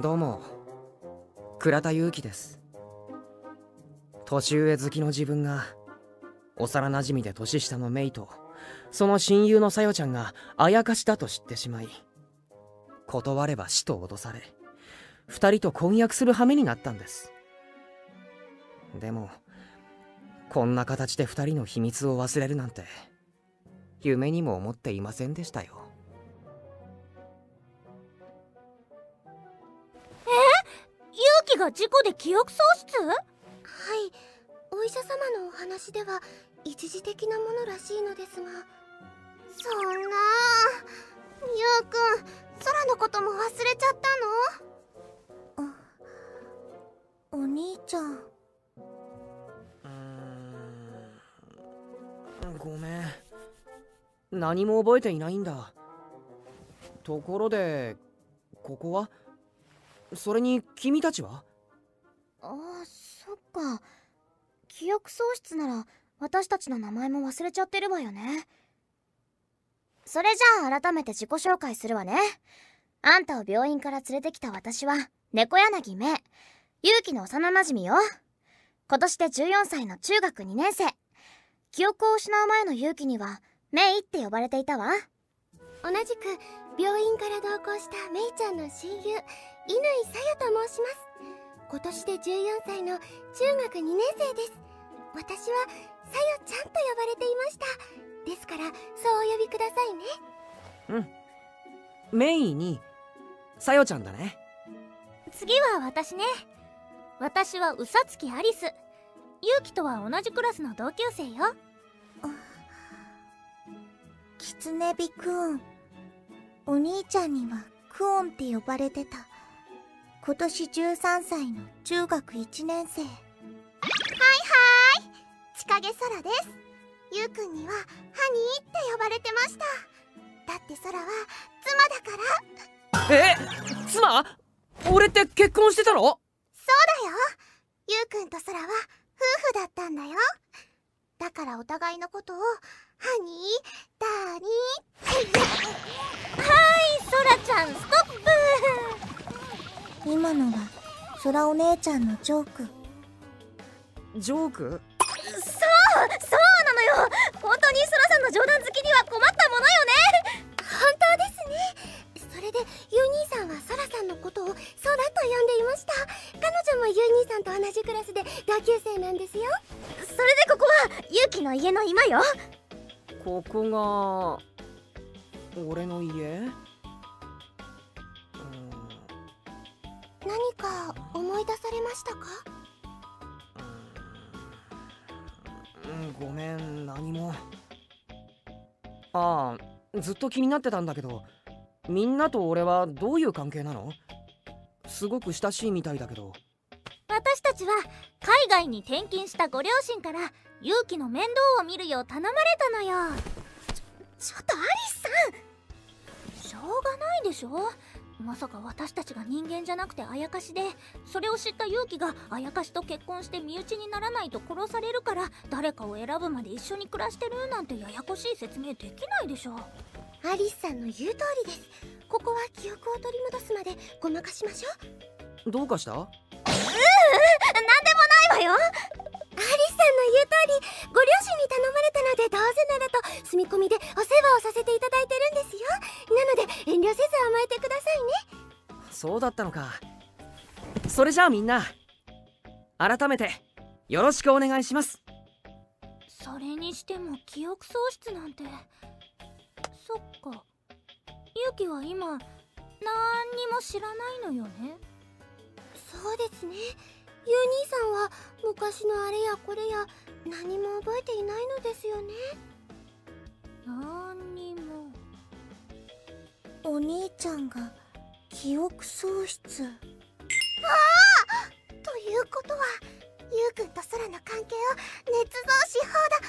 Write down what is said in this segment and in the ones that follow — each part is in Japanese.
どうも、倉田祐希です。年上好きの自分が幼なじみで年下のメイとその親友のさよちゃんがあやかしだと知ってしまい、断れば死と脅され、二人と婚約する羽目になったんです。でもこんな形で二人の秘密を忘れるなんて夢にも思っていませんでしたよ。 勇気が事故で記憶喪失？ はい、お医者様のお話では一時的なものらしいのですが。そんなゆうくん、空のことも忘れちゃったの？お兄ちゃん。 ごめん、何も覚えていないんだ。ところでここは？それに君たちは？ ああ、そっか。記憶喪失なら私たちの名前も忘れちゃってるわよね。それじゃあ改めて自己紹介するわね。あんたを病院から連れてきた私は猫柳めい、勇気の幼なじみよ。今年で14歳の中学2年生。記憶を失う前の勇気にはメイって呼ばれていたわ。同じく病院から同行したメイちゃんの親友、乾さよと申します。今年で14歳の中学2年生です。私はさよちゃんと呼ばれていました。ですからそうお呼びくださいね。 うん、メイにさよちゃんだね。 次は私ね。私はうさつきアリス。勇気とは同じクラスの同級生よ。 キツネビくん、お兄ちゃんにはクオンって呼ばれてた。今年13歳の中学1年生。はいはい、千影空です。ゆうくんにはハニーって呼ばれてました。だって空は妻だから。 妻？俺って結婚してたの？ そうだよ。ゆうくんと空は夫婦だったんだよ。だからお互いのことをハニー、ダーニーってはい、ソラちゃんストップ。 今のは空お姉ちゃんのジョーク。 ジョーク？ そうなのよ。本当にソラさんの冗談好きには困ったものよね。 本当ですね。それでユー兄さんはソラさんのことをソラと呼んでいました。彼女もユー兄さんと同じクラスで同級生なんですよ。 それでここは勇気の家の今よ。 ここが俺の家？ 何か思い出されましたか？ ごめん、何も。ああ、ずっと気になってたんだけど、みんなと俺はどういう関係なの？すごく親しいみたいだけど。 私たちは海外に転勤したご両親から勇気の面倒を見るよう頼まれたのよ。 ちょっとアリスさん、しょうがないでしょ。まさか私たちが人間じゃなくてあやかしで、それを知った勇気があやかしと結婚して身内にならないと殺されるから誰かを選ぶまで一緒に暮らしてるなんてややこしい説明できないでしょ。 アリスさんの言う通りです。ここは記憶を取り戻すまでごまかしましょう。 どうかした？ なんでもないわよ。 アリスさんの言う通り、ご両親に頼まれたのでどうせならと住み込みでお世話をさせていただいてるんですよ。なので遠慮せず甘えてくださいね。 そうだったのか。それじゃあみんな、改めてよろしくお願いします。 それにしても記憶喪失なんて。そっか、勇気は今なんにも知らないのよね。 そうですね。ユー兄さんは昔のあれやこれや何も覚えていないのですよね。 なんにも。 お兄ちゃんが記憶喪失。ああ、ということはユウくんと空の関係を捏造し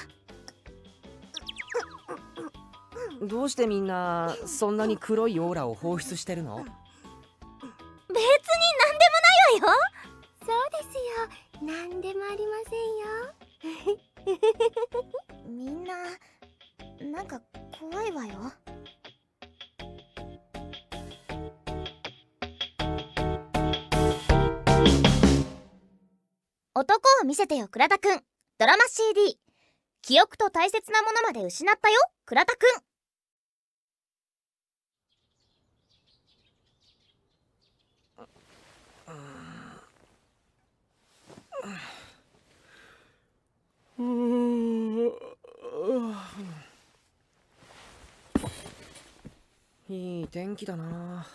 放題。 どうしてみんなそんなに黒いオーラを放出してるの？ 別になんでもないわよ。 そうですよ、なんでもありませんよ。みんななんか怖いわよ。 男を見せてよ倉田くん。ドラマ CD。記憶と大切なものまで失ったよ倉田くん。 いい天気だな。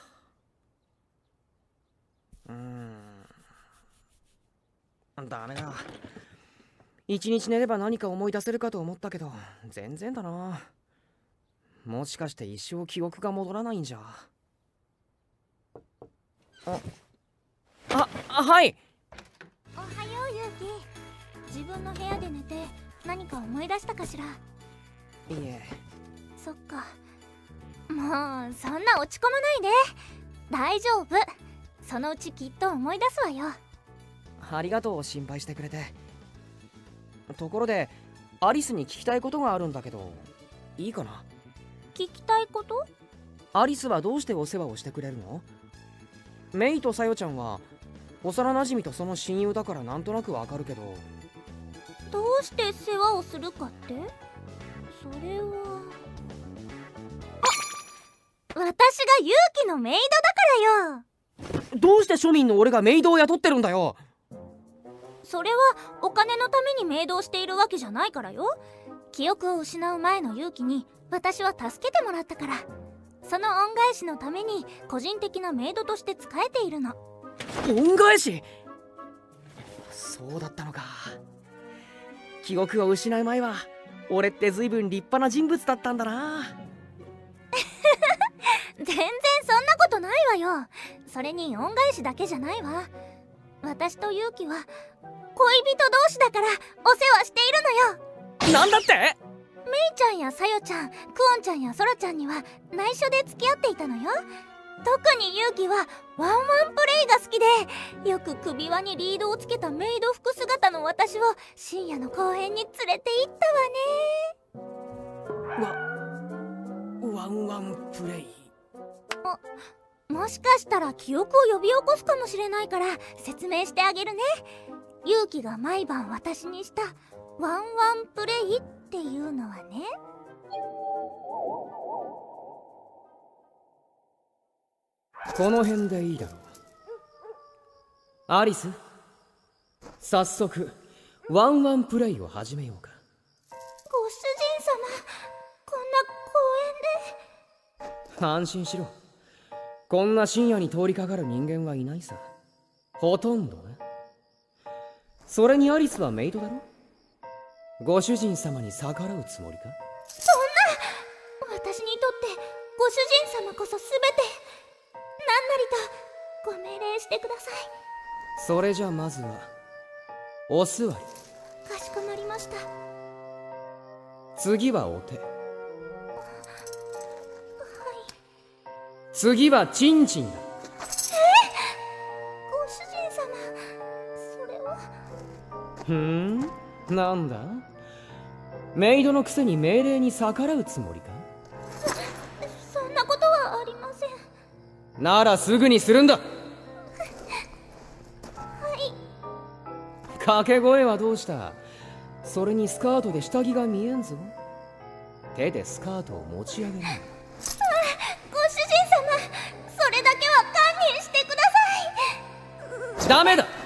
ダメだ。一日寝れば何か思い出せるかと思ったけど全然だな。もしかして一生記憶が戻らないんじゃ。はい。 おはようゆうき。自分の部屋で寝て何か思い出したかしら。いえ。 そっか。もうそんな落ち込まないで。大丈夫。そのうちきっと思い出すわよ。 ありがとう、心配してくれて。ところでアリスに聞きたいことがあるんだけどいいかな。 聞きたいこと？ アリスはどうしてお世話をしてくれるの？メイとサヨちゃんは幼なじみとその親友だからなんとなくわかるけど、 どうして世話をするかって？それは私が勇気のメイドだからよ。 どうして庶民の俺がメイドを雇ってるんだよ。 それはお金のためにメイドをしているわけじゃないからよ。記憶を失う前の勇気に私は助けてもらったから、その恩返しのために個人的なメイドとして仕えているの。 恩返し？そうだったのか。記憶を失う前は俺って随分立派な人物だったんだな。 全然そんなことないわよ。それに恩返しだけじゃないわ。私と勇気は恋人同士だからお世話しているのよ。 なんだって？ メイちゃんやサヨちゃん、クオンちゃんやソラちゃんには内緒で付き合っていたのよ。特に勇気はワンワンプレイが好きで、よく首輪にリードをつけたメイド服姿の私を深夜の公園に連れて行ったわね。 ワンワンプレイ。 もしかしたら記憶を呼び起こすかもしれないから説明してあげるね。勇気が毎晩私にしたワンワンプレイっていうのはね、 この辺でいいだろう。アリス、早速ワンワンプレイを始めようか。 ご主人様、こんな公園で。 安心しろ。こんな深夜に通りかかる人間はいないさ。ほとんどね。それにアリスはメイドだろ。ご主人様に逆らうつもりか？ そんな、私にとってご主人様こそ全て。何なりとご命令してください。 それじゃまずはお座り。 かしこまりました。 次はお手。 はい。 次はチンチンだ。 ご主人様、それは。 なんだ？メイドのくせに命令に逆らうつもりか？ そんなことはありません。 ならすぐにするんだ。 はい。 掛け声はどうした？それにスカートで下着が見えんぞ。手でスカートを持ち上げる。 ご主人様、それだけは堪忍してください。 ダメだ。こ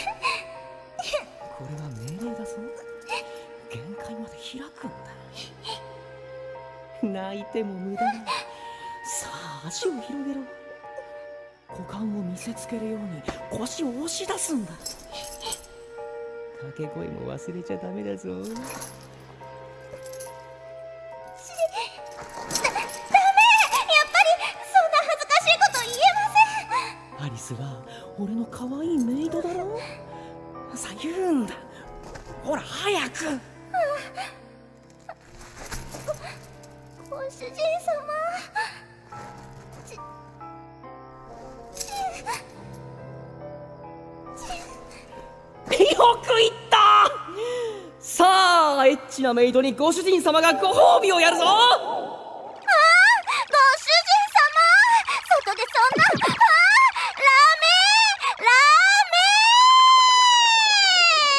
れは命令だぞ。限界まで開くんだ。泣いても無駄だ。さあ足を広げろ。股間を見せつけるように腰を押し出すんだ。掛け声も忘れちゃダメだぞ。 ダメ、やっぱりそんな恥ずかしいこと言えません。 アリスは俺の可愛いメイドだろ。さあ言うんだ。ほら早く。 ご主人様、 よく言った。さあエッチなメイドにご主人様がご褒美をやるぞ。 ご主人様、外でそんな、ラーメン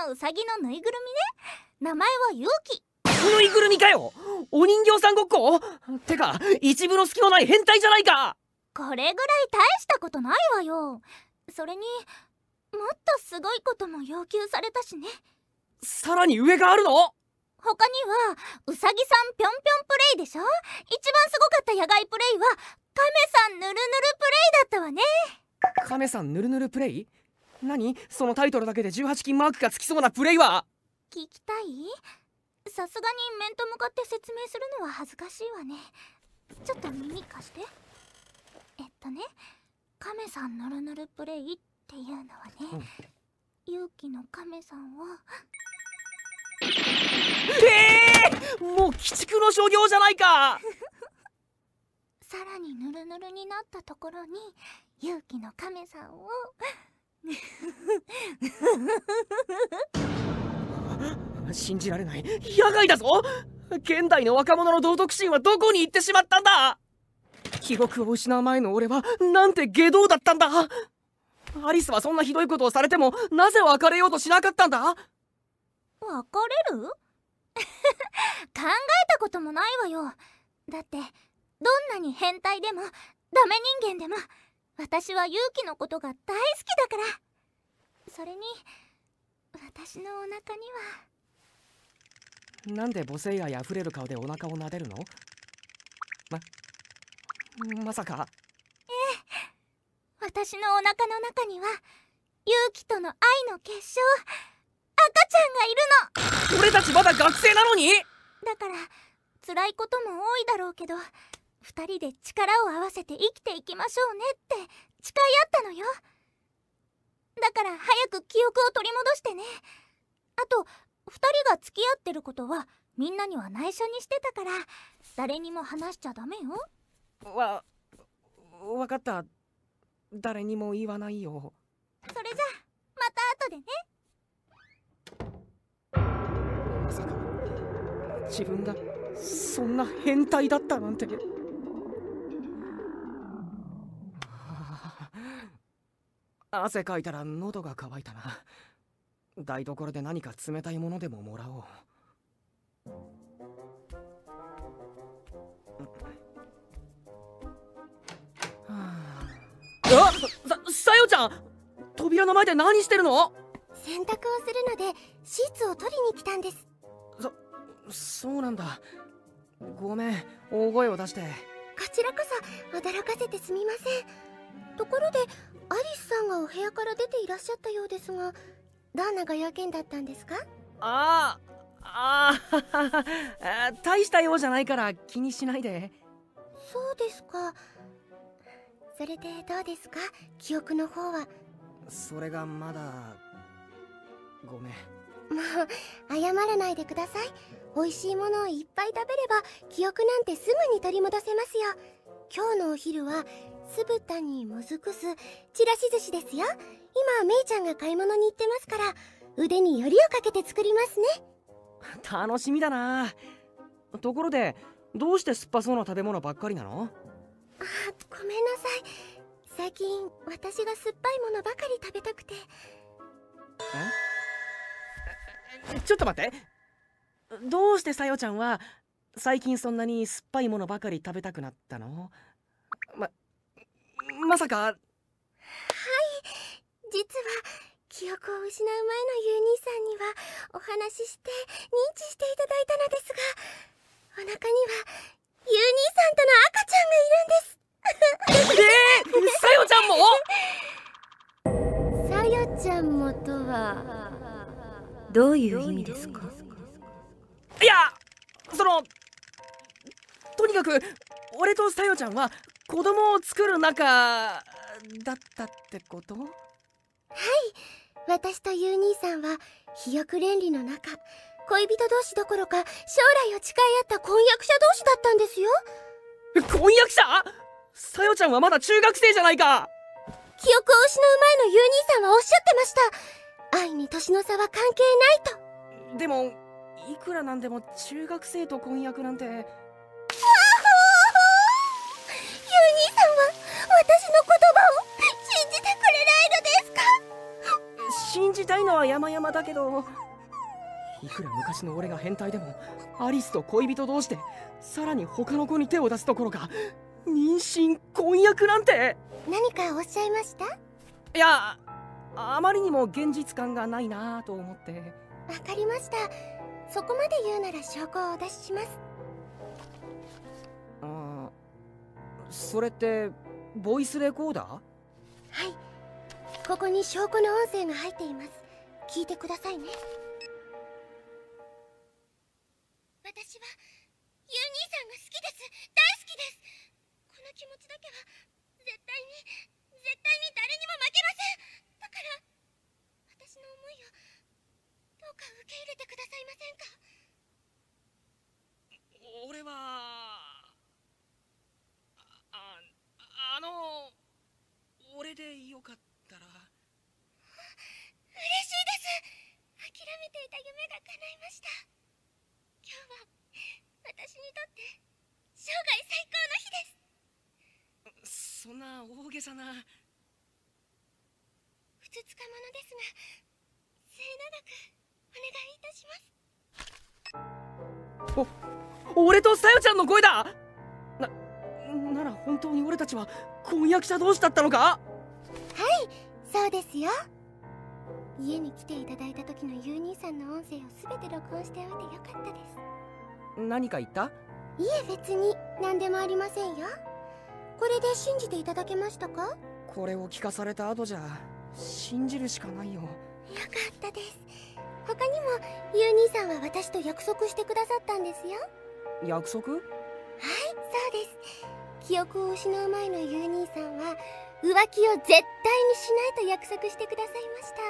のウサギのぬいぐるみね。名前はユウキ。 ぬいぐるみかよ。お人形さんごっこてか一分の隙もない変態じゃないか。 これぐらい大したことないわよ。それにもっとすごいことも要求されたしね。 さらに上があるの？ 他にはウサギさんぴょんぴょんプレイでしょ。一番すごかった野外プレイはカメさんぬるぬるプレイだったわね。 カメさんぬるぬるプレイ？何そのタイトルだけで18金マークがつきそうなプレイは。 聞きたい？さすがに面と向かって説明するのは恥ずかしいわね。ちょっと耳貸して。カメさんぬるぬるプレイっていうのはね、勇気のカメさんはもう鬼畜の所業じゃないか。 さらにぬるぬるになったところに勇気のカメさんを信じられない。野外だぞ。現代の若者の道徳心はどこに行ってしまったんだ。記憶を失う前の俺はなんて下道だったんだ。アリスはそんなひどいことをされてもなぜ別れようとしなかったんだ。 別れる？考えたこともないわよ。だってどんなに変態でもダメ人間でも私は勇気のことが大好きだから。それに私のお腹には。 なんで母性愛あふれる顔でお腹を撫でるの？まさか。 私のお腹の中には勇気との愛の結晶、赤ちゃんがいるの。 俺たちまだ学生なのに。 だから辛いことも多いだろうけど、2人で力を合わせて生きていきましょうねって誓い合ったのよ。だから早く記憶を取り戻してね。あと2人が付き合ってることはみんなには内緒にしてたから誰にも話しちゃダメよ。 わかった。誰にも言わないよ。 それじゃまた後でね。 まさか自分がそんな変態だったなんて。汗かいたら喉が渇いたな。台所で何か冷たいものでももらおう。さよちゃん、扉の前で何してるの？ 洗濯をするのでシーツを取りに来たんです。 そうなんだ。ごめん、大声を出して。 こちらこそ驚かせてすみません。ところでアリスさんがお部屋から出ていらっしゃったようですが、どんなご用件だったんですか？ 大したようじゃないから気にしないで。 そうですか。それでどうですか、記憶の方は。 それがまだ。ごめん。 もう謝らないでください。美味しいものをいっぱい食べれば記憶なんてすぐに取り戻せますよ。今日のお昼は酢豚にもずく酢、ちらし寿司ですよ。今メイちゃんが買い物に行ってますから、腕によりをかけて作りますね。 楽しみだな。ところでどうして酸っぱそうな食べ物ばっかりなの？ ごめんなさい。最近私が酸っぱいものばかり食べたくて。 ちょっと待って。どうしてさよちゃんは最近そんなに酸っぱいものばかり食べたくなったの？まさか。はい、 実は記憶を失う前のユー兄さんにはお話しして認知していただいたのですが、お腹にはユー兄さんとの赤ちゃんがいるんです。 さよちゃんも？ さよちゃんもとはどういう意味ですか？ いや、とにかく俺とさよちゃんは子供を作る仲だったってこと？はい、 私とユー兄さんは肥沃連理の中、恋人同士どころか将来を誓い合った婚約者同士だったんですよ。 婚約者？さよちゃんはまだ中学生じゃないか。 記憶を失う前のユー兄さんはおっしゃってました。愛に年の差は関係ないと。 でもいくらなんでも中学生と婚約なんて。ユー兄さんは私の言葉を信じてくれないのですか？ 信じじたいのは山々だけど、いくら昔の俺が変態でもアリスと恋人同士で、さらに他の子に手を出すところか妊娠婚約なんて。 何かおっしゃいました？ いや、あまりにも現実感がないなぁと思って。 わかりました。そこまで言うなら証拠をお出しします。 それってボイスレコーダー？ はい、ここに証拠の音声が入っています。聞いてくださいね。私はユウ兄さんが好きです。大好きです。この気持ちだけは絶対に誰にも負けません。だから私の思いをどうか受け入れてくださいませんか？ 俺は俺でよかったら。嬉しいです。諦めていた夢が叶いました。今日は私にとって生涯最高の日です。 そんな大げさな。 ふつつか者ですが末永くお願いいたします。 俺とさよちゃんの声だ。なら本当に俺たちは婚約者同士だったのか？ はい、そうですよ。家に来ていただいた時のユウ兄さんの音声を全て録音しておいてよかったです。 何か言った？ いえ、別に何でもありませんよ。これで信じていただけましたか？ これを聞かされた後じゃ信じるしかないよ。 よかったです。他にもユウ兄さんは私と約束してくださったんですよ。 約束？ はい、そうです。記憶を失う前のユウ兄さんは浮気を絶対にしないと約束してくださいました。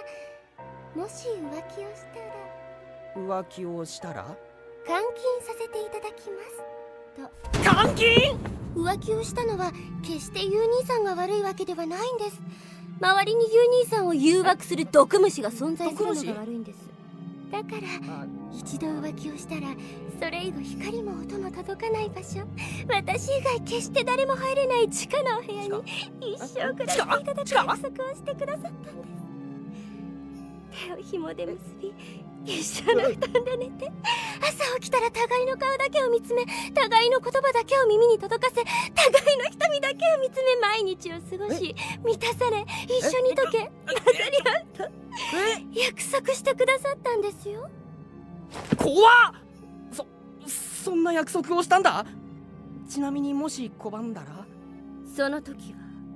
もし浮気をしたら。 浮気をしたら？ 監禁させていただきますと。 監禁？ 浮気をしたのは決してユウ兄さんが悪いわけではないんです。周りにユウ兄さんを誘惑する毒虫が存在するのが悪いんです。だから一度浮気をしたらそれ以後光も音も届かない場所、私以外決して誰も入れない地下のお部屋に一生暮らしていただく約束をしてくださったんです。手を紐で結び一緒の布団で寝て、朝起きたら互いの顔だけを見つめ、互いの言葉だけを耳に届かせ、互いの瞳だけを見つめ毎日を過ごし、満たされ一緒に溶け混ざり合うと約束してくださったんですよ。 怖っ。そんな約束をしたんだ。ちなみにもし拒んだら？ その時は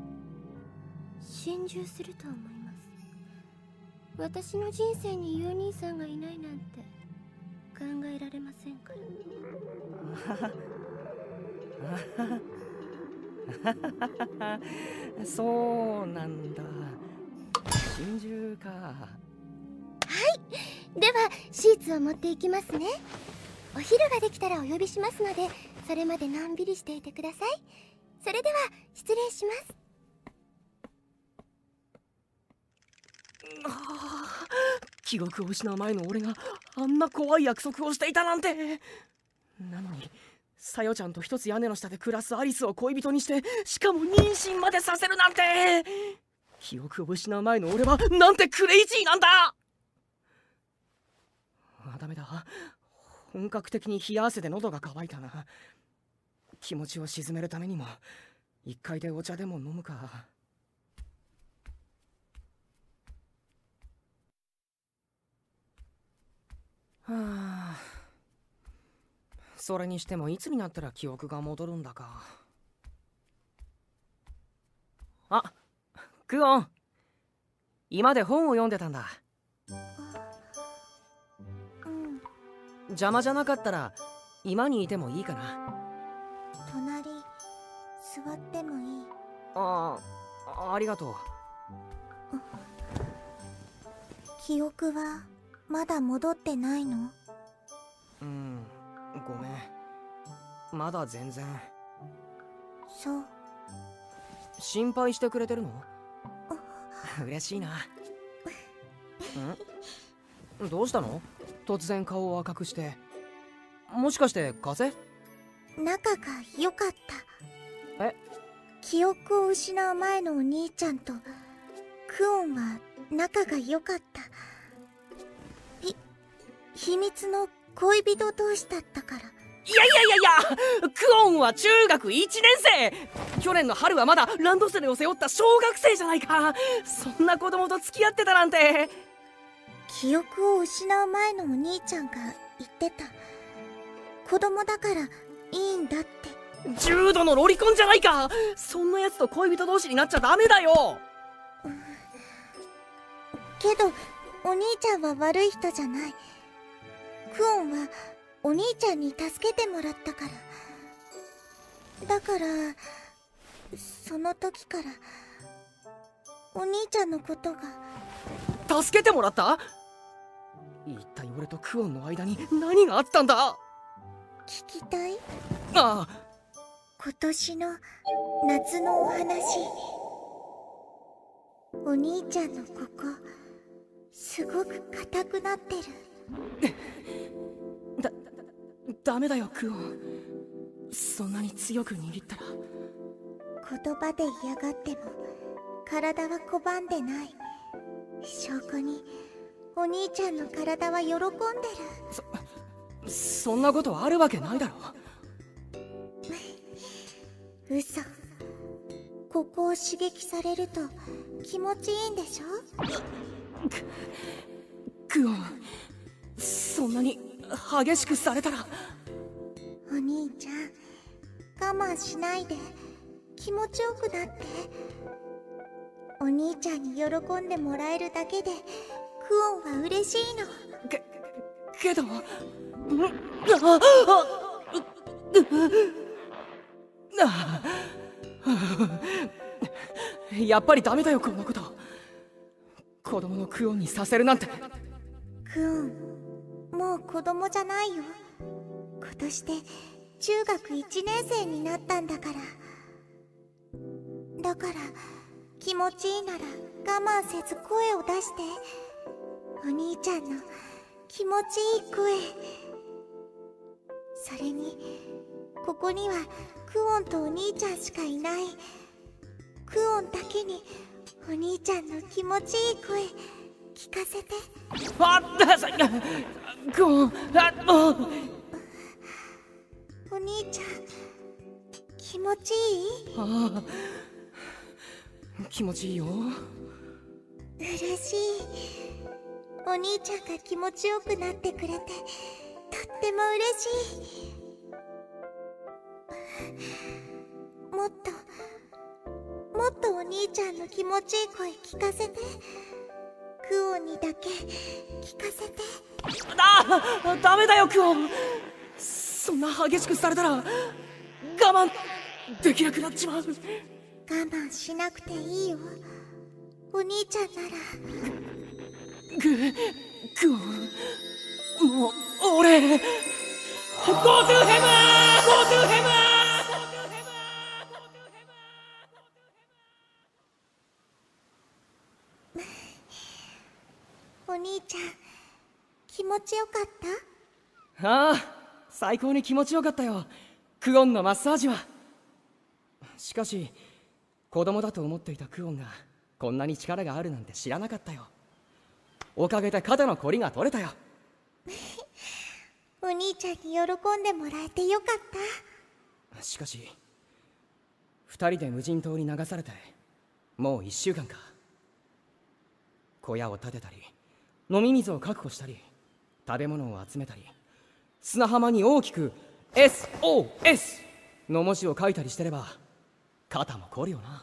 心中すると思います。私の人生にユウ兄さんがいないなんて考えられませんから。 そうなんだ。心中か。はい、 ではシーツを持っていきますね。お昼ができたらお呼びしますので、それまでのんびりしていてください。それでは失礼します。 記憶を失う前の俺があんな怖い約束をしていたなんて。なのにさよちゃんと一つ屋根の下で暮らすアリスを恋人にして、しかも妊娠までさせるなんて。記憶を失う前の俺はなんてクレイジーなんだ。ダメだ、本格的に冷や汗で喉が渇いたな。気持ちを鎮めるためにも1階でお茶でも飲むか。はあ、それにしてもいつになったら記憶が戻るんだか。あ、クオン、今で本を読んでたんだ。邪魔じゃなかったら居間にいてもいいかな。 隣座ってもいい？ ありがとう。 記憶はまだ戻ってないの？ ごめん、まだ全然。 そう。 心配してくれてるの？嬉しいな。どうしたの？突然顔を赤くして。もしかして風邪？ 仲が良かった。 え？ 記憶を失う前のお兄ちゃんとクオンは仲が良かった。 秘密の恋人同士だったから。 いやクオンは中学1年生。去年の春はまだランドセルを背負った小学生じゃないか。そんな子供と付き合ってたなんて。 記憶を失う前のお兄ちゃんが言ってた。子供だからいいんだって。 重度のロリコンじゃないか。そんなやつと恋人同士になっちゃダメだよ。 けどお兄ちゃんは悪い人じゃない。クオンはお兄ちゃんに助けてもらったから。だからその時からお兄ちゃんのことが。 助けてもらった？一体俺とクオンの間に何があったんだ？ 聞きたい？ ああ。 今年の夏のお話。お兄ちゃんのここすごく硬くなってる。 ダメだよクオン。そんなに強く握ったら。 言葉で嫌がっても体は拒んでない。証拠にお兄ちゃんの体は喜んでる。 そんなことあるわけないだろ。 嘘。ここを刺激されると気持ちいいんでしょ。 クオン、そんなに激しくされたら。 お兄ちゃん我慢しないで気持ちよくなって。お兄ちゃんに喜んでもらえるだけでクオンは嬉しいの。 けどやっぱりダメだよこんなこと。子供のクオンにさせるなんて。 クオンもう子供じゃないよ。今年で中学1年生になったんだから。だから気持ちいいなら我慢せず声を出して。お兄ちゃんの気持ちいい声。それにここにはクオンとお兄ちゃんしかいない。クオンだけにお兄ちゃんの気持ちいい声聞かせて。 クオン、 お兄ちゃん気持ちいい？ ああ、気持ちいいよ。 嬉しい。お兄ちゃんが気持ちよくなってくれてとっても嬉しい。もっとお兄ちゃんの気持ちいい声聞かせて。クオンにだけ聞かせて。 ダメだよクオン。そんな激しくされたら我慢できなくなっちまう。 我慢しなくていいよ。お兄ちゃんなら。 クオン、もう俺ゴートゥーヘムお兄ちゃん気持ちよかった？ ああ、最高に気持ちよかったよクオンのマッサージは。しかし子供だと思っていたクオンがこんなに力があるなんて知らなかったよ。おかげで肩のこりが取れたよ。 お兄ちゃんに喜んでもらえてよかった。 しかし二人で無人島に流されてもう1週間か。小屋を建てたり飲み水を確保したり食べ物を集めたり砂浜に大きく SOS の文字を書いたりしてれば肩も凝るよな。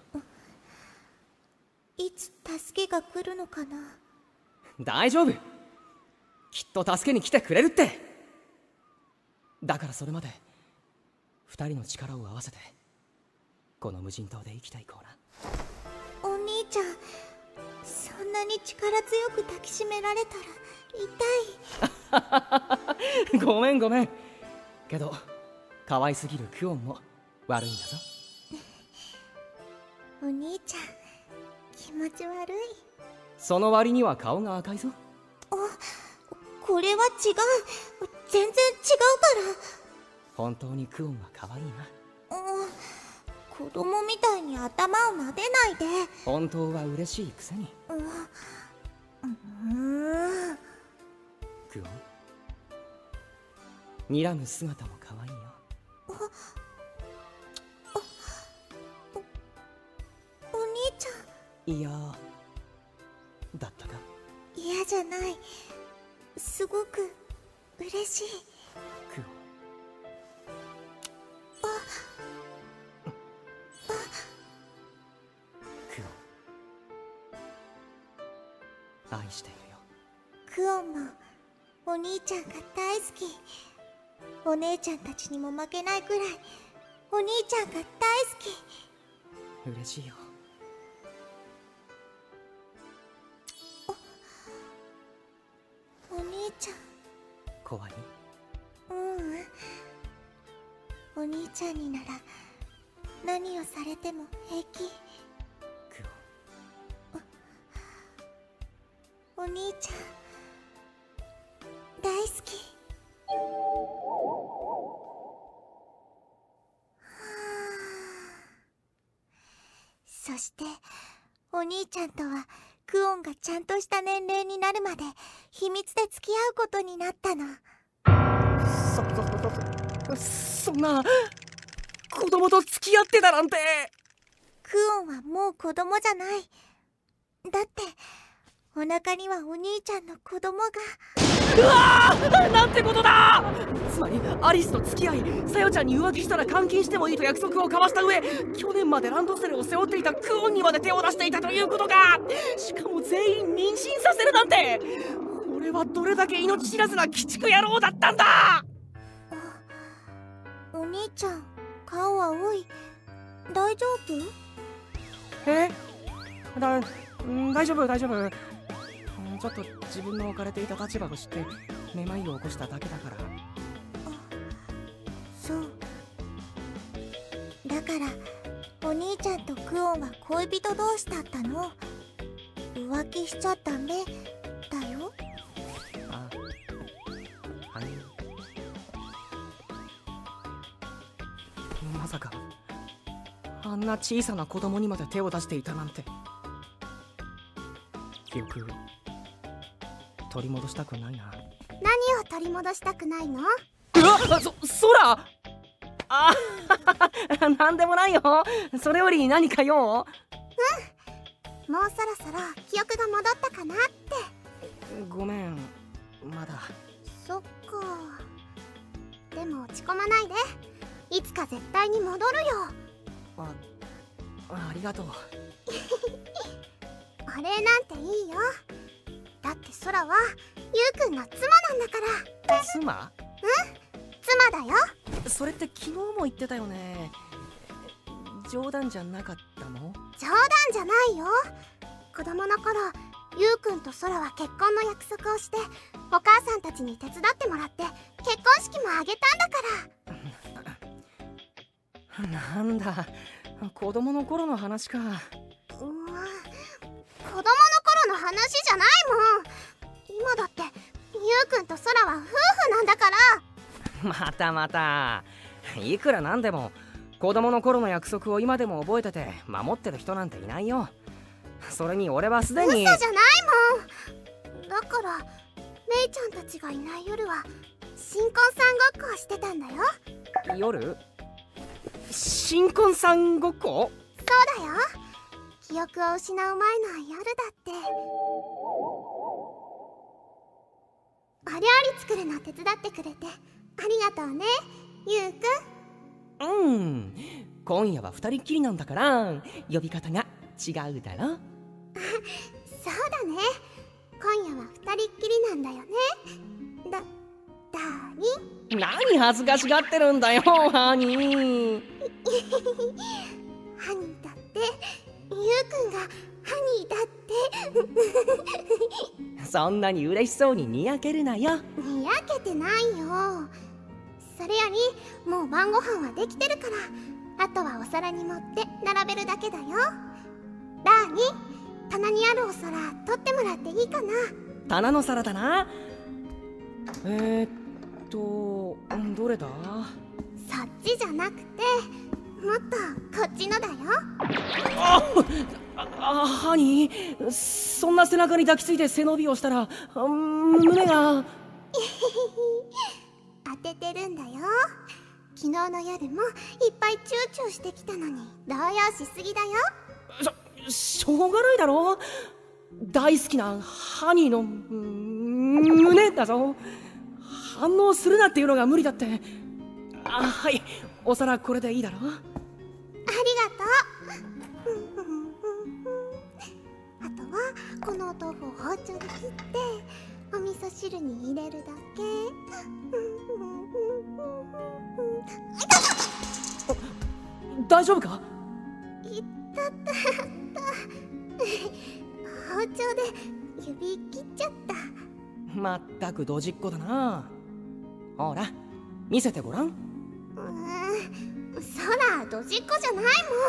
いつ助けが来るのかな。 大丈夫、きっと助けに来てくれるって。だからそれまで二人の力を合わせてこの無人島で生きていこうな。 お兄ちゃんそんなに力強く抱きしめられたら痛い。 ごめんけど可愛すぎるクオンも悪いんだぞ。 お兄ちゃん気持ち悪い。 その割には顔が赤いぞ。 これは違う。全然違うから。 本当にクオンは可愛いな。 子供みたいに頭を撫でないで。 本当は嬉しいくせに。クオン、 睨む姿も可愛いよ。 お兄ちゃん。 いやだったか。 嫌じゃない。すごく嬉しい。 クオ愛しているよ。 クオンもお兄ちゃんが大好き。お姉ちゃんたちにも負けないくらいお兄ちゃんが大好き。 嬉しいよ。 お兄ちゃん。 怖い？ お兄ちゃんになら何をされても平気。 クお兄ちゃん大好き。そしてお兄ちゃんとはクオンがちゃんとした年齢になるまで秘密で付き合うことになったの。 そんな子供と付き合ってたなんて。 クオンはもう子供じゃない。だってお腹にはお兄ちゃんの子供が。 うわー、なんてことだ。つまりアリスと付き合い、さよちゃんに浮気したら監禁してもいいと約束を交わした上、去年までランドセルを背負っていたクオンにまで手を出していたということか。しかも全員妊娠させるなんて。俺はどれだけ命知らずな鬼畜野郎だったんだ。 お兄ちゃん顔青い。大丈夫？ 大丈夫大丈夫。ちょっと自分の置かれていた立場を知ってめまいを起こしただけだから。 そうだからお兄ちゃんとクオンは恋人同士だったの。浮気しちゃダメだよ。 あ、はい。まさかあんな小さな子供にまで手を出していたなんて。記憶取り戻したくないな。 何を取り戻したくないの？ うわっ、そらあなんでもないよ。それより何か用？ もうそろそろ記憶が戻ったかなって。 ごめん、まだ。 そっか。でも落ち込まないで。いつか絶対に戻るよ。 ありがとう。 お礼なんていいよ。だって空はゆうくんの妻なんだから。 妻？ 妻だよ。 それって昨日も言ってたよね。冗談じゃなかったの？ 冗談じゃないよ。子供の頃ゆうくんと空は結婚の約束をしてお母さんたちに手伝ってもらって結婚式も挙げたんだから。 なんだ、子供の頃の話か。 子供の頃の話じゃないもん。今だってゆうくんと空は夫婦なんだから。 またいくらなんでも子供の頃の約束を今でも覚えてて守ってる人なんていないよ。それに俺はすでに。 嘘じゃないもん。だからメイちゃんたちがいない夜は新婚さんごっこをしてたんだよ。 夜？新婚さんごっこ？ そうだよ。記憶を失う前の夜だって。お料理作るの手伝ってくれてありがとうね、ゆうくん。 今夜は二人っきりなんだから呼び方が違うだろ。 そうだね。今夜は二人っきりなんだよね。だに何恥ずかしがってるんだよ、ハニー。 ハニーだって、ゆうくんがハニーだってそんなに嬉しそうににやけるなよ。 にやけてないよ。それよりもう晩ご飯はできてるから、あとはお皿に盛って並べるだけだよ。ラーニ、棚にあるお皿取ってもらっていいかな。 棚の皿だな。どれだ？ そっちじゃなくてもっとこっちのだよ。 ハニー、そんな背中に抱きついて背伸びをしたら胸が私ててるんだよ。昨日の夜もいっぱいチューチューしてきたのに動揺しすぎだよ。 しょうがないだろ。大好きなハニーの胸だぞ。反応するなっていうのが無理だって。はい、お皿これでいいだろ。 ありがとう。あとはこのお豆腐を包丁で切ってお味噌汁に入れるだけ。 大丈夫か？ いったった包丁で指切っちゃった。 まったくドジっ子だな。ほら見せてごらん。 そらドジっ子じゃないもん。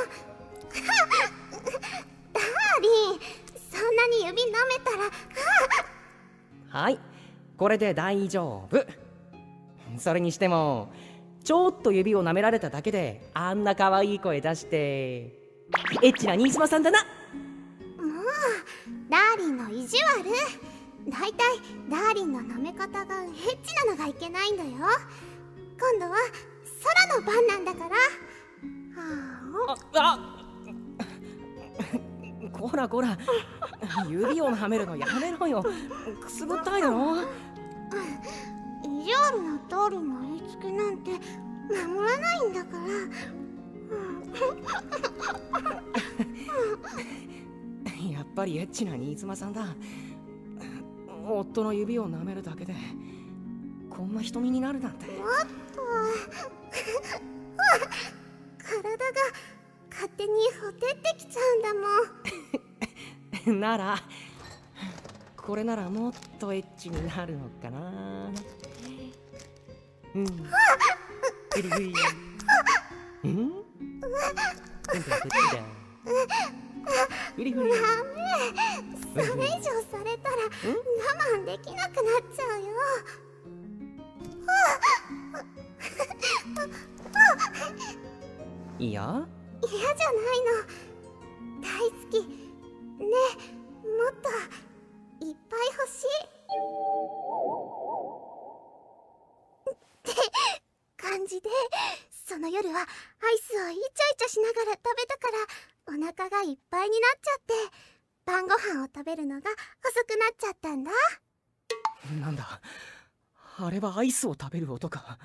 ダーリン、そんなに指舐めたら。 はい、これで大丈夫。それにしてもちょっと指を舐められただけであんな可愛い声出してエッチな新島さんだな。 もうダーリンの意地悪。だいたいダーリンの舐め方がエッチなのがいけないんだよ。今度は空の番なんだから。 こらこら、指を舐めるのやめろよ。くすぐったいだろ。 意地悪なダーリンの言いつけなんて守らないんだから。 やっぱりエッチな新妻さんだ。夫の指を舐めるだけでこんな瞳になるなんて。 体が勝手にほてってきちゃうんだもん。 ならこれならもっとエッチになるのかな。ふりふり。ふりふり。 ダメ、それ以上されたら我慢できなくなっちゃうよ。 いや嫌じゃないの。大好き。ねえ、もっといっぱい欲しいって感じで、その夜はアイスをイチャイチャしながら食べたからお腹がいっぱいになっちゃって、晩ご飯を食べるのが遅くなっちゃったんだ。 なんだあれはアイスを食べる音か。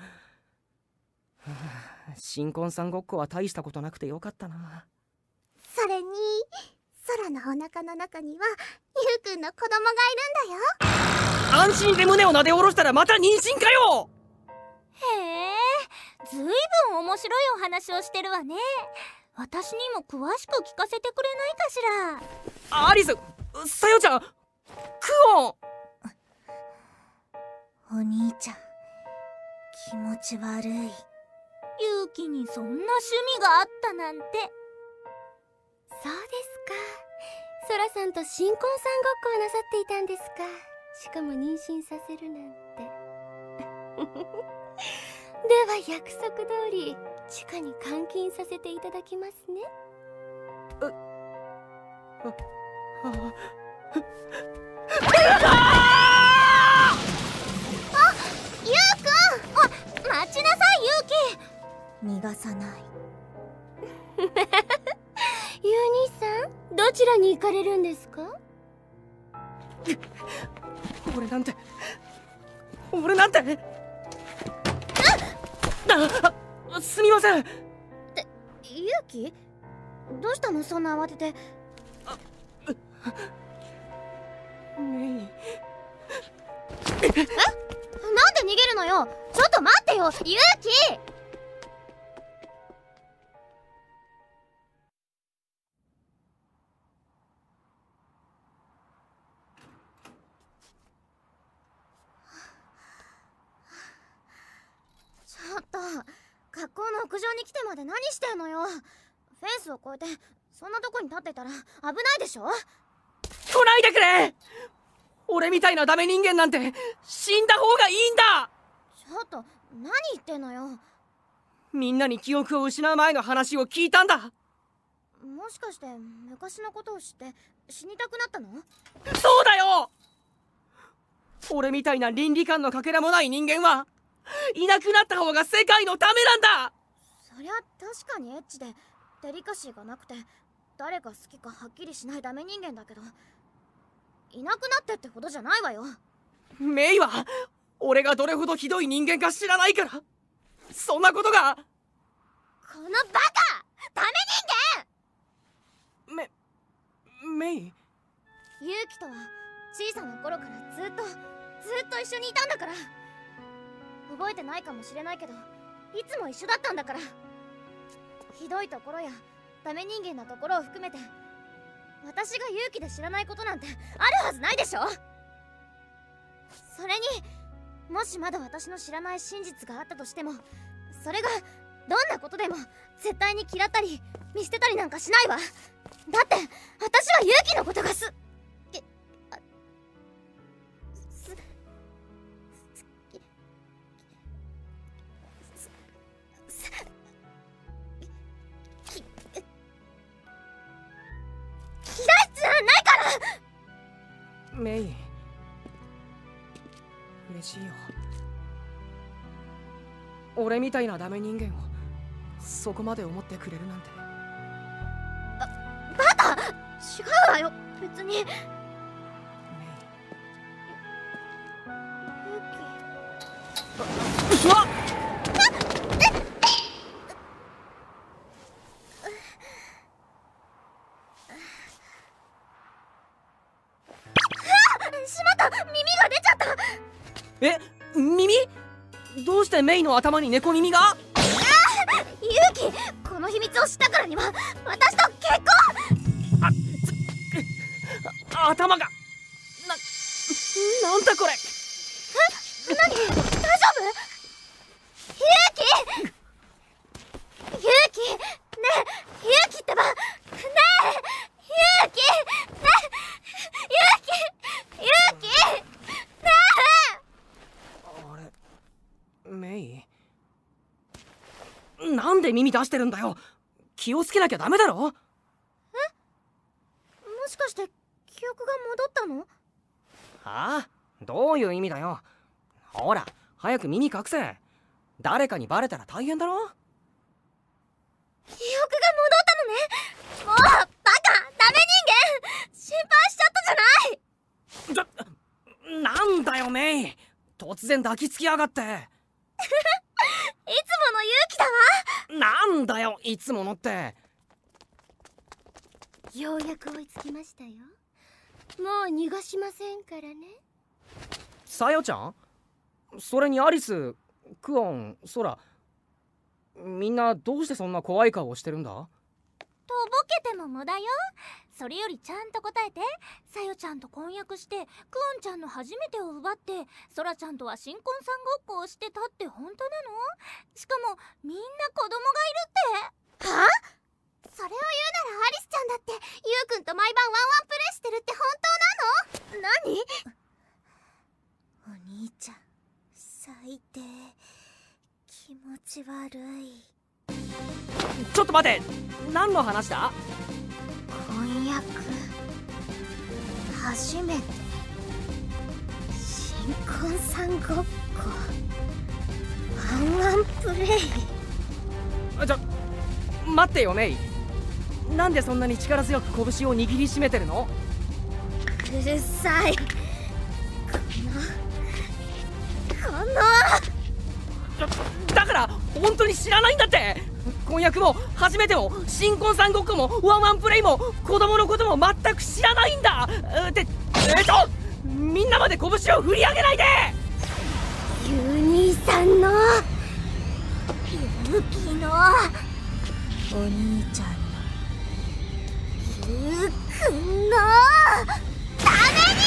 新婚さんごっこは大したことなくてよかったな。 それに空のお腹の中にはゆうくんの子供がいるんだよ。 安心で胸をなで下ろしたらまた妊娠かよ。 へえ、ずいぶん面白いお話をしてるわね。私にも詳しく聞かせてくれないかしら。 アリス、さよちゃん、クオン。 お兄ちゃん、気持ち悪い。ユウキにそんな趣味があったなんて。 そうですか。ソラさんと新婚さんごっこをなさっていたんですか。しかも妊娠させるなんて。では約束通り地下に監禁させていただきますね。 ゆうくん、 待ちなさいユウキ。 逃がさない。 ユウ兄さん、どちらに行かれるんですか。 俺なんてすみません。 ゆうき、どうしたのそんな慌てて。 メイ。 なんで逃げるのよ。ちょっと待ってよゆうき。ちょっと学校の屋上に来てまで何してんのよ。フェンスを越えてそんなとこに立ってたら危ないでしょ。 来ないでくれ。俺みたいなダメ人間なんて死んだ方がいいんだ。 ちょっと何言ってんのよ。 みんなに記憶を失う前の話を聞いたんだ。 もしかして昔のことを知って死にたくなったの。 そうだよ。俺みたいな倫理観のかけらもない人間はいなくなった方が世界のためなんだ。 そりゃ確かにエッチでデリカシーがなくて誰が好きかはっきりしないダメ人間だけど、いなくなってってほどじゃないわよ。 メイは俺がどれほどひどい人間か知らないから、そんなことが。 このバカダメ人間。 メイ、 ユウキとは小さな頃からずっと一緒にいたんだから。覚えてないかもしれないけど、いつも一緒だったんだから。ひどいところやダメ人間なところを含めて、私が勇気で知らないことなんてあるはずないでしょ。それにもしまだ私の知らない真実があったとしても、それがどんなことでも絶対に嫌ったり見捨てたりなんかしないわ。だって私は勇気のことがメイ、嬉しいよ。俺みたいなダメ人間をそこまで思ってくれるなんて。 バカ！違うわよ、別に。 メイ、うわっ！ しまった！耳が出ちゃった！ え、耳？どうしてメイの頭に猫耳が？ ユウキ、この秘密を知ったからには私と結婚！ 頭がなんだこれ。 何？大丈夫？ユウキ！ねえ、ユウキってば！ねえ、ユウキ！ねえ、ユウキ！ねあれ、メイ、なんで耳出してるんだよ。気をつけなきゃダメだろ。 もしかして記憶が戻ったの？ はあ、どういう意味だよ。ほら早く耳隠せ。誰かにバレたら大変だろ。 記憶が戻ったのね。もうバカダメ人間、心配しちゃったじゃない。 なんだよメイ、突然抱きつきやがって。 いつもの勇気だわ。 なんだよいつものって。 ようやく追いつきましたよ。もう逃がしませんからね。 さよちゃん、それにアリス、クオン、ソラ、みんなどうしてそんな怖い顔をしてるんだ？ とぼけても無駄よ。それよりちゃんと答えて。さよちゃんと婚約してクオンちゃんの初めてを奪って、ソラちゃんとは新婚さんごっこをしてたって本当なの？しかもみんな子供がいるって。 はあ？ それを言うならアリスちゃんだってユウくんと毎晩ワンワンプレイしてるって本当なの？ 何？ お兄ちゃん最低、気持ち悪い。 ちょっと待て、何の話だ？ 婚約初めて新婚さんごっこワンワンプレイ。 待ってよメイ、なんでそんなに力強く拳を握りしめてるの？ うるさい。このだから本当に知らないんだって。婚約も初めても新婚さんごっこもワンワンプレイも子供のことも全く知らないんだ。ってみんなまで拳を振り上げないで。 ユウ兄さんのユウキのお兄ちゃんのユウくんのダメ人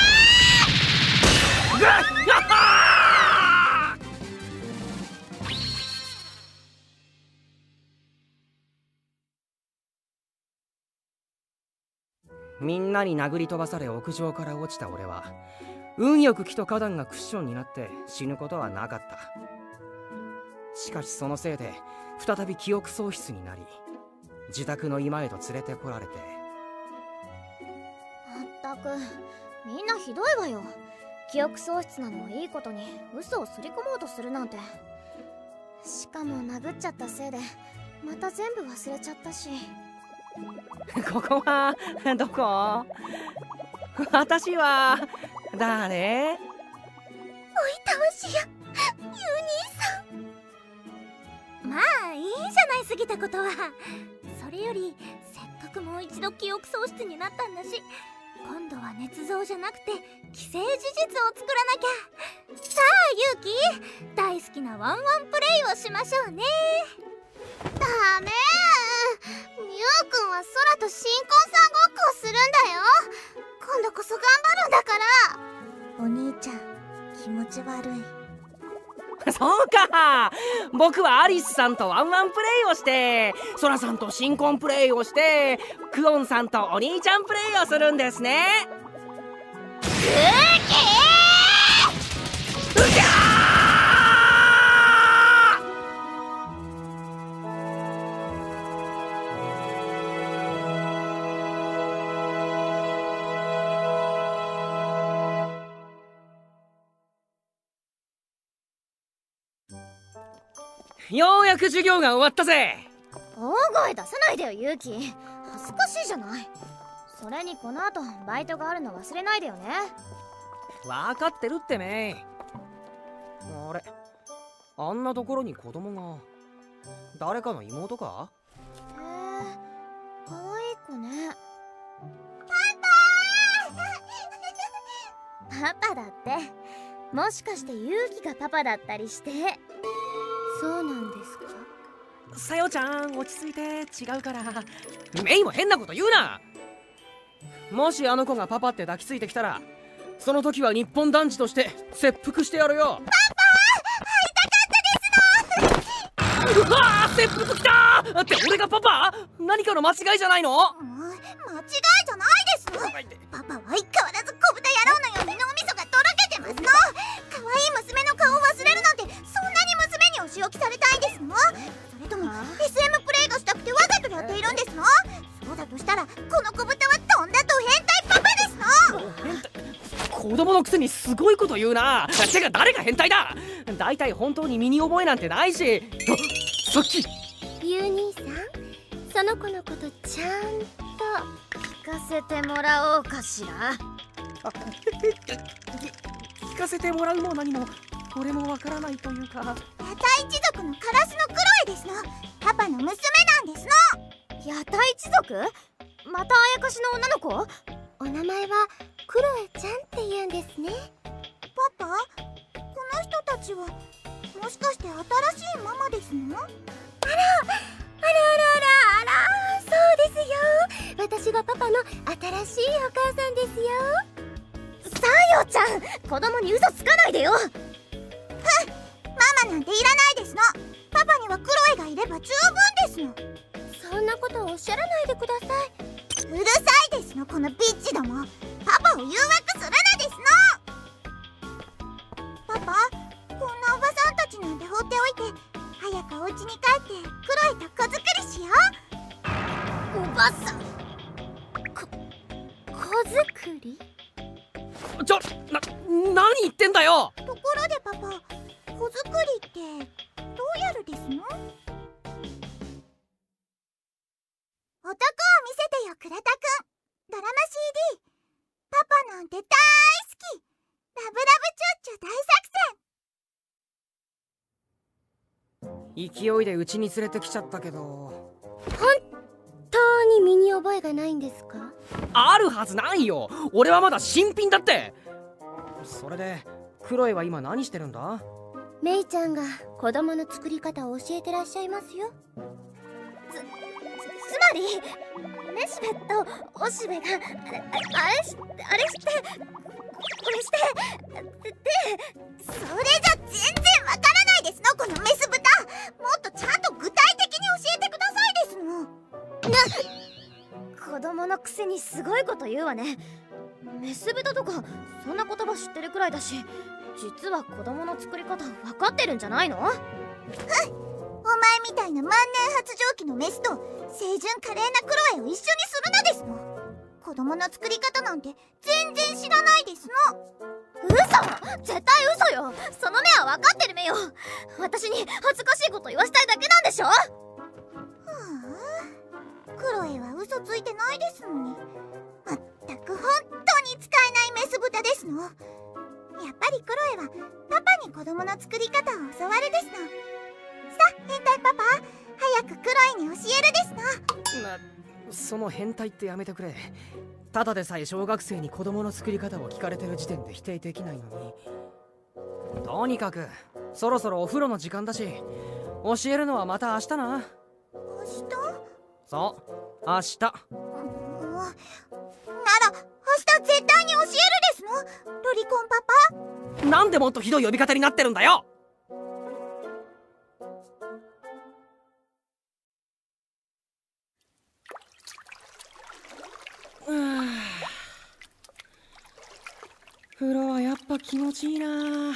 間！ みんなに殴り飛ばされ屋上から落ちた俺は運よく木と花壇がクッションになって死ぬことはなかった。しかしそのせいで再び記憶喪失になり、自宅の居間へと連れてこられて。 まったくみんなひどいわよ。 記憶喪失なのをいいことに嘘をすり込もうとするなんて。しかも殴っちゃったせいでまた全部忘れちゃったし。 ここはどこ？私は誰？ おいたわしやユニーさん。 まあいいじゃない、過ぎたことは。それよりせっかくもう一度記憶喪失になったんだし、今度は捏造じゃなくて既成事実を作らなきゃ。さあユウキ、大好きなワンワンプレイをしましょうね。 ダメー、ミュウくんは空と新婚さんごっこをするんだよ。今度こそ頑張るんだから。 お兄ちゃん気持ち悪い。 そうか、僕はアリスさんとワンワンプレイをして、ソラさんと新婚プレイをして、クオンさんとお兄ちゃんプレイをするんですね。うぎゃー！ようやく授業が終わったぜ。 大声出さないでよユウキ、恥ずかしいじゃない。それにこの後バイトがあるの忘れないでよね。 分かってるってめい。あれ、あんなところに子供が。誰かの妹か？ へえ、かわいい子ね。パパだって。もしかしてユウキがパパだったりして。 そうなんですか？ さよちゃん落ち着いて、違うから。メイも変なこと言うな。もしあの子がパパって抱きついてきたら、その時は日本男児として切腹してやるよ。パパ、会いたかったですの。うわー、切腹きたーって。俺がパパ？何かの間違いじゃないの？ 間違いじゃないですの。パパは相変わらず小豚野郎のように脳みそがとろけてますの。可愛い娘の顔を忘れるなんて、そんなに娘にお仕置きされたいんですの？それとも SM プレイがしたくてわざとやっているんですの？そうだとしたらこの小豚はとんだド変態パパですの。 子供のくせにすごいこと言うな。てか誰が変態だ。大体本当に身に覚えなんてないし。さっきユー兄さん、その子のことちゃんと聞かせてもらおうかしら。 聞かせてもらうも何もこれもわからないというか。 屋台一族のカラスのクロエですの。パパの娘なんですの。 屋台一族？またあやかしの女の子？ お名前はクロエちゃんって言うんですね。 パパ、この人たちはもしかして新しいママですの？ そうですよ。私がパパの新しいお母さんですよ。 さよちゃん、子供に嘘つかないでよ。 ママなんていらないですの。パパにはクロエがいれば十分ですの。 そんなことをおっしゃらないでください。 うるさいですの、このビッチども。パパを誘惑するなですの。パパ、こんなおばさんたちなんて放っておいて、早くお家に帰ってクロエと子作りしよう。 おばさん、 子作り？ 何言ってんだよ。 ところでパパ、子作りってどうやるですの？お宅を見せてよ、倉田くん。ドラマ CD。パパなんて大好き。ラブラブチュッチュ大作戦。 勢いでうちに連れてきちゃったけど。 本当に身に覚えがないんですか？ あるはずないよ。俺はまだ新品だって。それでクロエは今何してるんだ？ メイちゃんが子供の作り方を教えてらっしゃいますよ。 つまりめしべとおしべがあれしてこれしてで、 それじゃ全然わからないですの、このメス豚。もっとちゃんと具体的に教えてくださいですの。 子供のくせにすごいこと言うわね。メス豚とかそんな言葉知ってるくらいだし、実は子供の作り方分かってるんじゃないの？ お前みたいな万年発情期のメスと清純可憐なクロエを一緒にするなですの。 子供の作り方なんて全然知らないですの。 嘘！絶対嘘よ。その目は分かってる目よ。私に恥ずかしいこと言わしたいだけなんでしょ。 クロエは嘘ついてないですのに。まったく本当に使えないメス豚ですの。やっぱりクロエはパパに子供の作り方を教わるですの。さあ変態パパ、早くクロエに教えるですの。 その変態ってやめてくれ。ただでさえ小学生に子供の作り方を聞かれてる時点で否定できないのに。とにかくそろそろお風呂の時間だし、教えるのはまた明日な。 明日？ そう明日。なら明日絶対に教えるですの、ロリコンパパ。 なんでもっとひどい呼び方になってるんだよ。風呂はやっぱ気持ちいいな。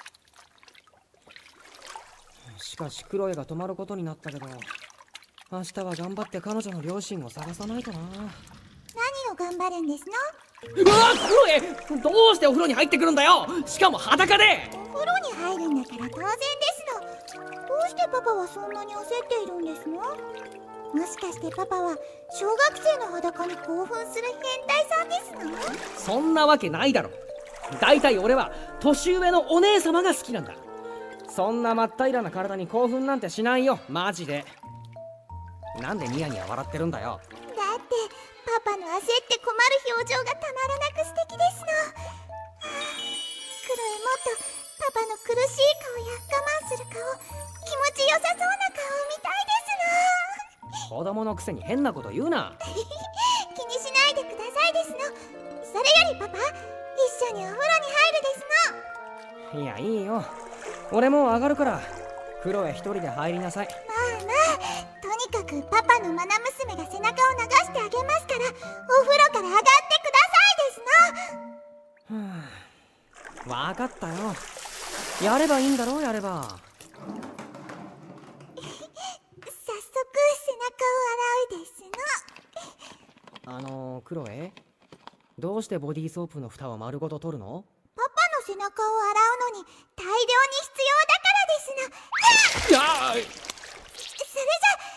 しかしクロエが泊まることになったけど、明日は頑張って彼女の両親を探さないとな。 何を頑張るんですの？ うわー、クロエ、どうしてお風呂に入ってくるんだよ、しかも裸で。 お風呂に入るんだから当然ですの。どうしてパパはそんなに焦っているんですの？もしかしてパパは小学生の裸に興奮する変態さんですの？ そんなわけないだろ。だいたい俺は年上のお姉様が好きなんだ。そんな真っ平らな体に興奮なんてしないよ、マジで。なんでニヤニヤ笑ってるんだよ。 だってパパの焦って困る表情がたまらなく素敵ですの。クロエ、もっとパパの苦しい顔や我慢する顔、気持ちよさそうな顔を見たいですの。 子供のくせに変なこと言うな。 気にしないでくださいですの。それよりパパ、一緒にお風呂に入るですの。 いや、いいよ、俺もう上がるから。クロエ一人で入りなさい。 まあまあ、とにかくパパのマナ娘が背中を流してあげますから、お風呂から上がってくださいですの。 わかったよ、やればいいんだろう。やれば。 早速背中を洗うですの。 クロエ、どうしてボディーソープの蓋を丸ごと取るの？ パパの背中を洗うのに大量に必要だからですの。 いやそれ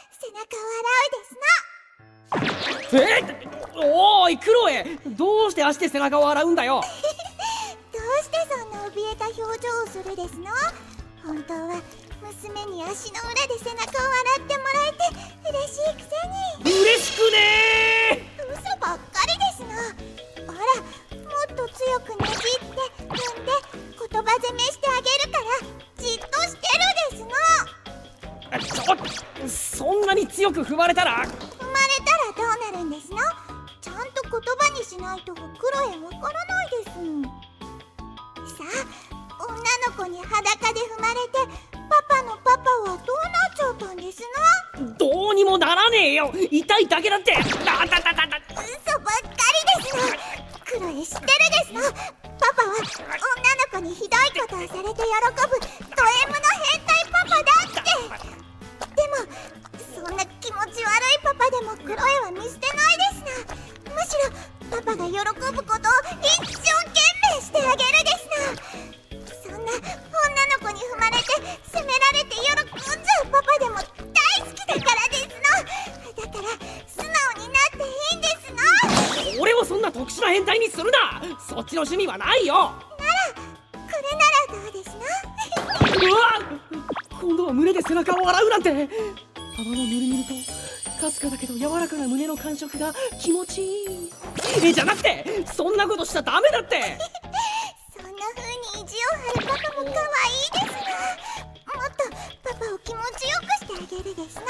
じゃ背中を洗うですの。 おーいクロエ、どうして足で背中を洗うんだよ。 どうしてそんな怯えた表情をするですの？本当は娘に足の裏で背中を洗ってもらえて嬉しいくせに。 嬉しくね嘘ばっかりですの。ほら、もっと強くねじって踏んで言葉攻めしてあげるからじっとしてるですの。 そんなに強く踏まれたら。 踏まれたらどうなるんですの？ちゃんと言葉にしないとクロエわからないです。さあ、女の子に裸で踏まれてパパのパパはどうなっちゃったんですの？ どうにもならねえよ、痛いだけだって。 嘘ばっかりですの。クロエ知ってるですの。パパは女の子にひどいことをされて喜ぶド M の変態パパだって。でもそんな気持ち悪いパパでもクロエは見捨てないですの。むしろパパが喜ぶことを一生懸命してあげるですの。そんな女の子に踏まれて責められて喜んじゃうパパでも大好きだからですの。だから素直になっていいんですの。 俺をそんな特殊な変態にするな。そっちの趣味はないよ。 ならこれならどうですの？ うわっ、今度は胸で背中を洗うなんて。泡のぬるぬるとかすかだけど柔らかな胸の感触が気持ちいい。じゃなくて、そんなことしちゃダメだって。 そんな風に意地を張るパパも可愛いですの。もっとパパを気持ちよくしてあげる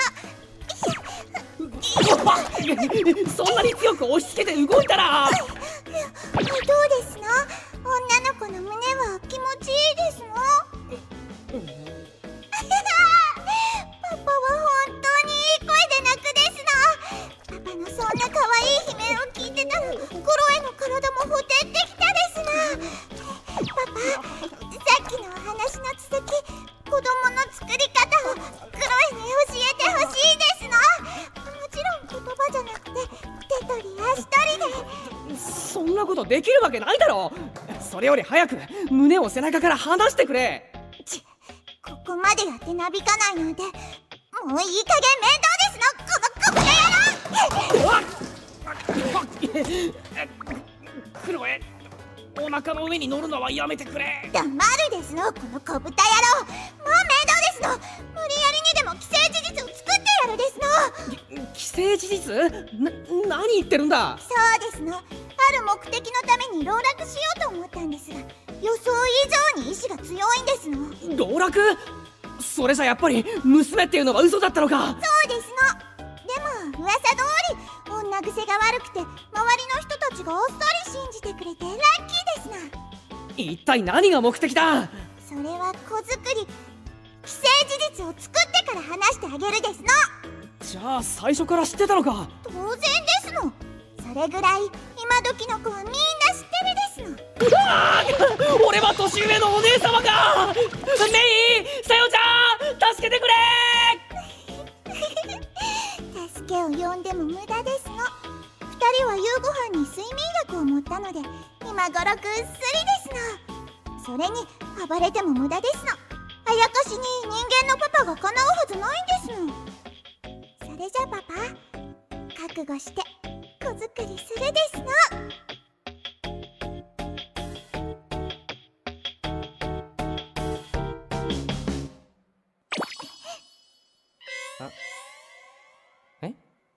ですの。 そんなに強く押し付けて動いたら。 どうですの？女の子の胸は気持ちいいですの？パパは本当にいい声で泣くですの。パパのそんな可愛い悲鳴を聞いてたらクロエの体もほてってきたですの。パパ、さっきのお話の続き、子供の作り方をクロエに教えてほしいですの。もちろん言葉じゃなくて手取り足取りで。 んなことできるわけないだろ。それより早く胸を背中から離してくれ。 ここまでやってなびかないなんて、もういい加減面倒ですの、この小豚野郎。 クロエ、お腹の上に乗るのはやめてくれ。 黙るですの、この小豚野郎。もう面倒ですの。無理やりにでも既成事実を作ってやるですの。 既成事実？何言ってるんだ。 そうですの。ある目的のために籠絡しようと思ったんですが、予想以上に意志が強いんですの。 籠絡？それじゃやっぱり娘っていうのは嘘だったのか。 そうですの。でも噂通り女癖が悪くて周りの人たちがあっさり信じてくれてラッキーですな。 一体何が目的だ。 それは子作り、既成事実を作ってから話してあげるですの。 じゃあ最初から知ってたのか。 当然ですの。それぐらい今時の子はみんな知ってるですの。 俺は年上のお姉様が。メイ、さよちゃん、助けてくれ。 助けを呼んでも無駄ですの。2人は夕ご飯に睡眠薬を持ったので今頃ぐっすりですの。それに暴れても無駄ですの。あやかしに人間のパパがかなうはずないんですの。それじゃパパ、覚悟して子作りするですの。 え？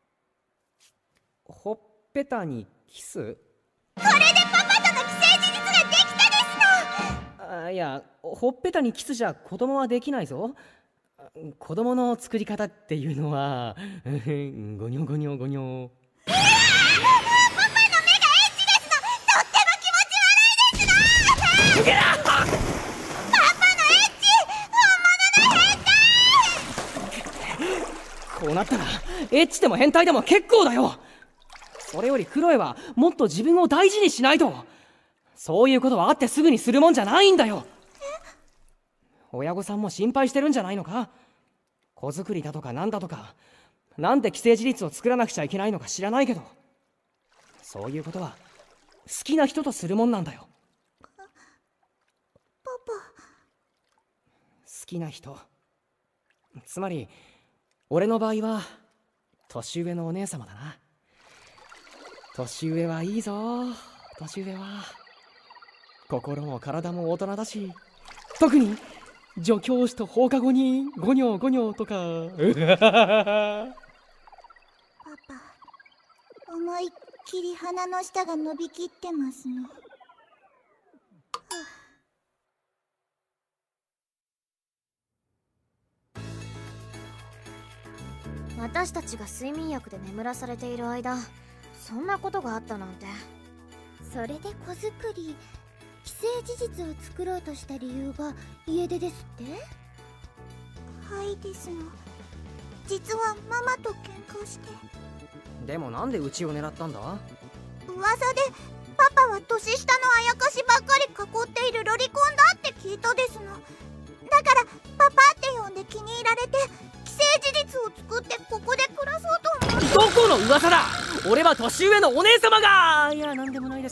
ほっぺたにキス？ これでパパとの既成事実ができたですの。 いや、ほっぺたにキスじゃ子供はできないぞ。子供の作り方っていうのはゴニョゴニョゴニョ。 パパの目がエッチですの。とっても気持ち悪いですの。パパのエッチ、本物の変態。 こうなったらエッチでも変態でも結構だよ。それよりクロエはもっと自分を大事にしないと。そういうことはあってすぐにするもんじゃないんだよ。親御さんも心配してるんじゃないのか。子作りだとかなんだとか、なんで既成事実を作らなくちゃいけないのか知らないけど、そういうことは好きな人とするもんなんだよ。 パパ。 好きな人、つまり俺の場合は年上のお姉様だな。年上はいいぞ。年上は心も体も大人だし、特に助教師と放課後にゴニョゴニョとか。 パパ、思いっきり鼻の下が伸びきってますの。 私たちが睡眠薬で眠らされている間、そんなことがあったなんて。 それで子作り、既成事実を作ろうとした理由が家出ですって？ はいですの。実はママと喧嘩して。 でもなんでうちを狙ったんだ？ 噂でパパは年下のあやかしばっかり囲っているロリコンだって聞いたですの。だからパパって呼んで気に入られて既成事実を作ってここで暮らそうと思って。 どこの噂だ。俺は年上のお姉様が。いや、なんでもないです。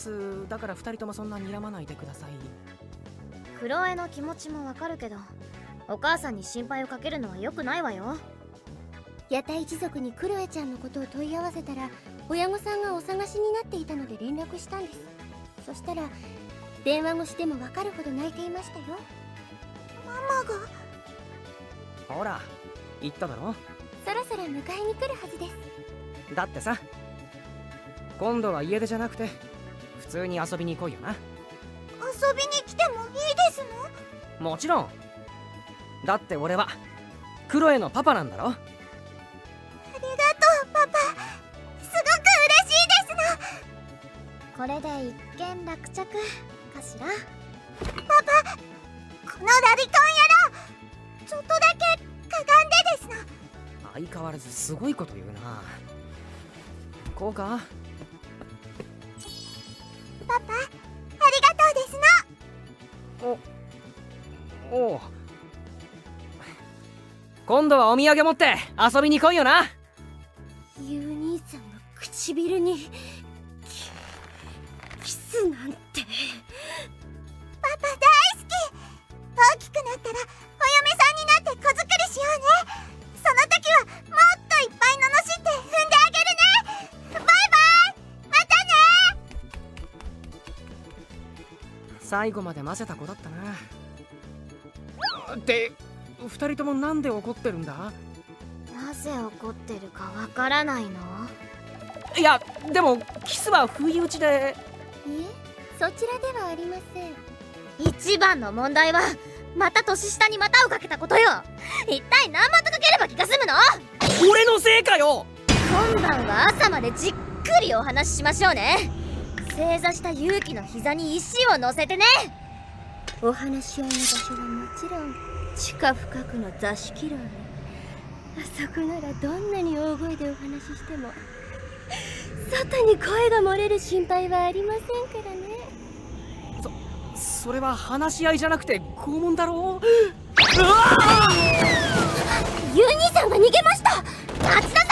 だから2人ともそんな睨まないでください。 クロエの気持ちもわかるけど、お母さんに心配をかけるのは良くないわよ。 屋台一族にクロエちゃんのことを問い合わせたら、親御さんがお探しになっていたので連絡したんです。そしたら電話越しでも分かるほど泣いていましたよ。 ママが。 ほら言っただろ。 そろそろ迎えに来るはずです。 だってさ、今度は家出じゃなくて普通に遊びに来いよな。 遊びに来てもいいですの？ もちろん。だって俺はクロエのパパなんだろ。 ありがとうパパ、すごく嬉しいですの。 これで一件落着かしら。 パパ、このラリコン野郎、ちょっとだけかがんでですの。 相変わらずすごいこと言うな。こうか。 パパ、ありがとうですの。 おう。今度はお土産持って遊びに来いよな。 ユー兄さんの唇に既スなんて。 パパ大好き。大きくなったらお嫁さんになって子作りしようね。その時はもっといっぱい罵って踏んであげるね。バイバイ、またね。 最後まで混ぜた子だったな。って2人ともなんで怒ってるんだ？ なぜ怒ってるかわからないの？ いやでもキスは不意打ちで。 いえ、そちらではありません。 一番の問題はまた年下に股をかけたことよ。一体何股かければ気が済むの？ 俺のせいかよ。 今晩は朝までじっくりお話ししましょうね。正座した勇気の膝に石を乗せてね。 お話し合いの場所はもちろん地下深くの座敷牢ね。あそこならどんなに大声でお話ししても外に声が漏れる心配はありませんからね。 それは話し合いじゃなくて拷問だろう。 ユニさんが逃げました。 待ちなさい。